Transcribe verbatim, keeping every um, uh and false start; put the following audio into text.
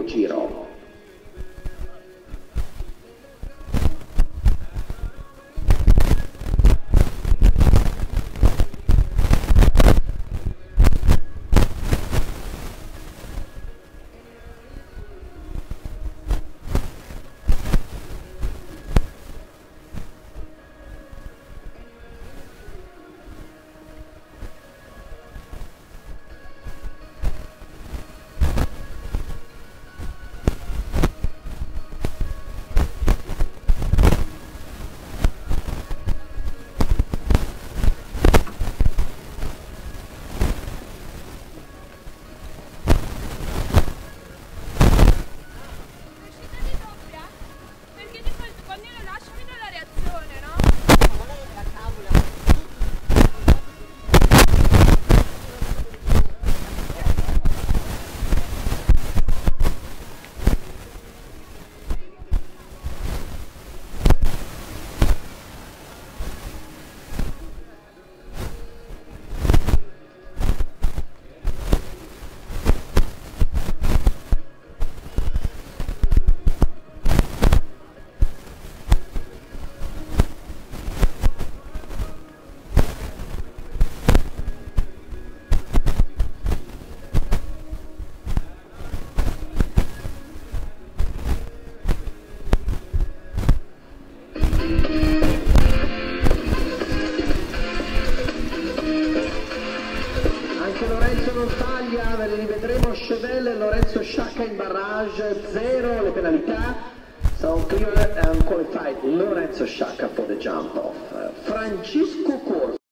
primo giro. Lorenzo non taglia, ve li rivedremo Chevelle e Lorenzo Sciacca in barrage, zero le penalità, sound clear and qualified Lorenzo Sciacca for the jump off. Francisco Corso.